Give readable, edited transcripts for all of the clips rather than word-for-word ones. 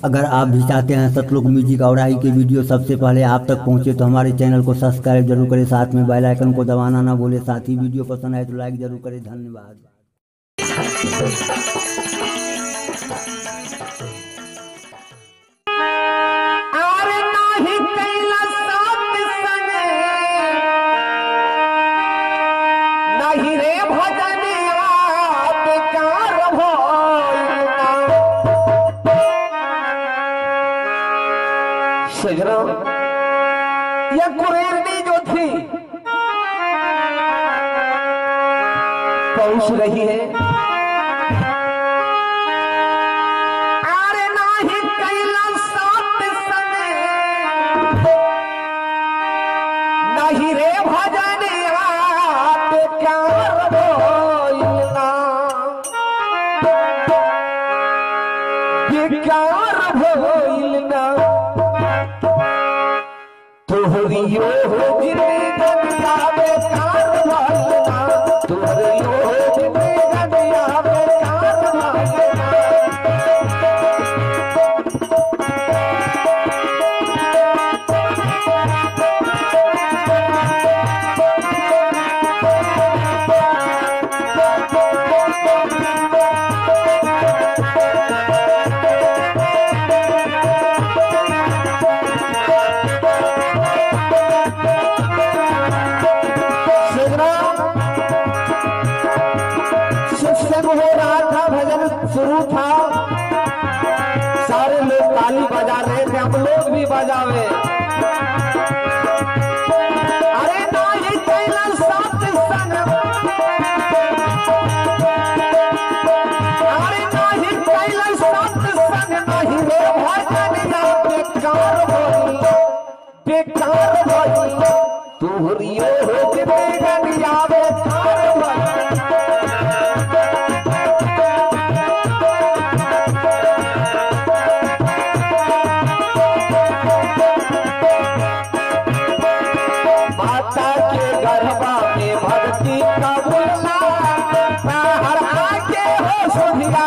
अगर आप भी चाहते हैं सतलुक म्यूजिक और आई के वीडियो सबसे पहले आप तक पहुंचे तो हमारे चैनल को सब्सक्राइब जरूर करें, साथ में बेल आइकन को दबाना ना भूलें। साथ ही वीडियो पसंद आए तो लाइक जरूर करें। धन्यवाद। सजना यह कुरेरनी जो थी पहुंच रही है। अरे नाही कैला साथ संगे नहीं रे भजनिया बेकार भइलना बेकार भइलना तोहरियो हो जिंदगिया बेकार भइलना तोहरियो हो जिंदगिया बेकार भइलना। सत्संग हो रहा था, भजन शुरू था, सारे लोग ताली बजा रहे थे, हम लोग भी बजावे। अरे नाही कैला सत्संग अरे नाही कैला सत्संग नहीं रे भजनिया बेकार भइल बेकार भइल तोहरियो हो जिंदगिया बेकार भइल। माता के गर्भा में भक्ति का बोलना हर आके हो सुधिया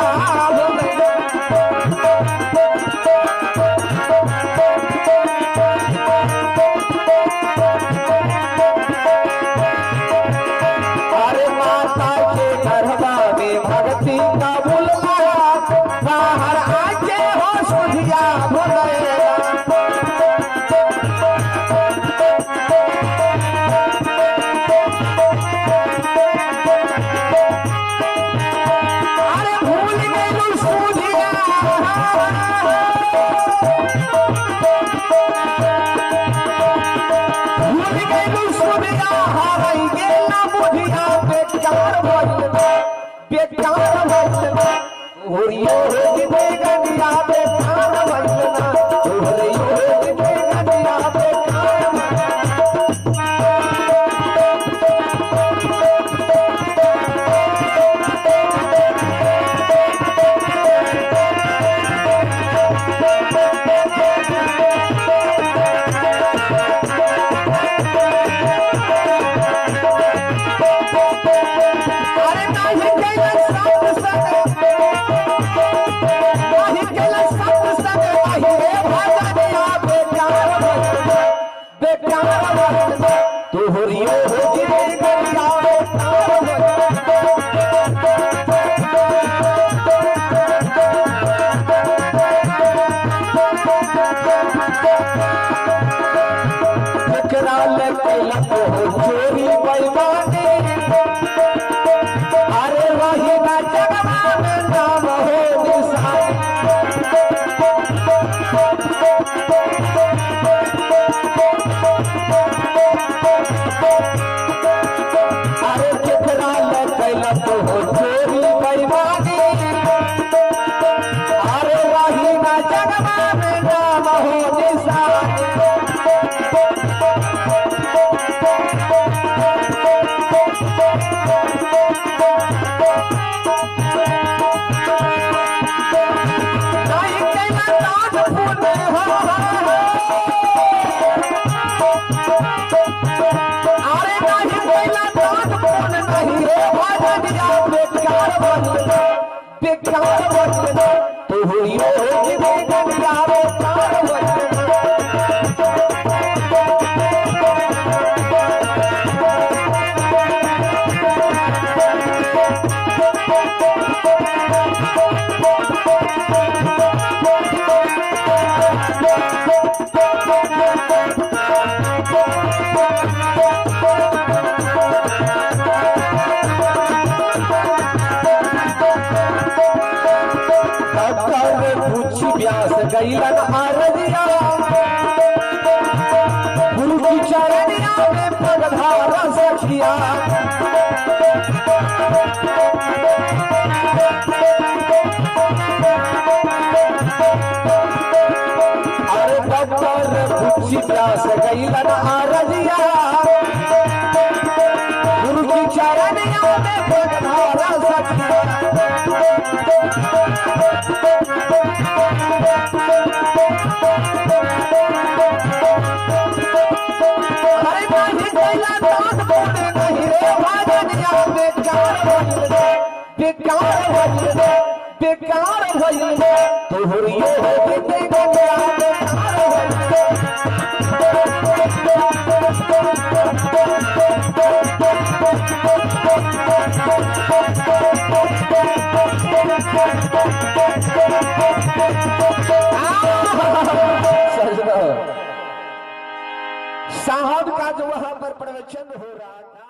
अरे माता के गर्भा में भक्ति का बोलना हर आके हो सुधिया बोले। तोहरियो हो जिंदगिया बेकार एकरा ले कैला हो चोरी बेईमानी अरे वही ना जगवा में नाम हो निशानी। अरे कितना ले कैला हो चोरी बेईमानी अरे वही ना जगवा में नाम हो निशानी। बेकार तोहरियो हो जिंदगिया प्यास गईलन अरजिया गुरु की चरनिया में पगधारा सखिया अरे डॉक्टर भूखी प्यास गईलन अरजिया गुरु की चरनिया में पगधारा सखिया बेकार भइल तोहरियो हो बीते गया साहब का जो वहां पर प्रवचन हो रहा था।